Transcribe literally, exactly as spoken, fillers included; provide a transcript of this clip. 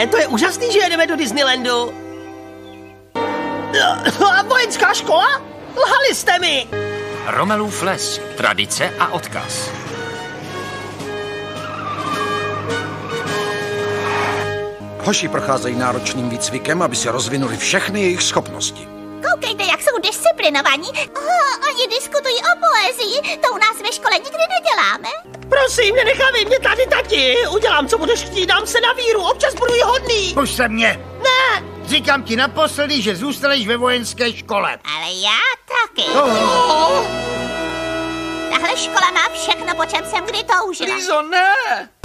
Ne, to je úžasný, že jedeme do Disneylandu. A vojenská škola? Lhali jste mi. Romelův les. Tradice a odkaz. Hoši procházejí náročným výcvikem, aby se rozvinuli všechny jejich schopnosti. Koukejte, jak jsou disciplinovaní. Oh, oni diskutují o poezii. To u nás ve škole nikdy neděláme. Prosím, nenechávej mě tady, tati. Udělám, co budeš chtít, dám se na víru. Občas budu i hodný. Puš se mě. Ne. Říkám ti naposledy, že zůstaneš ve vojenské škole. Ale já taky. Oh. Tahle škola má všechno, po čem jsem kdy toužila. Lízo, ne!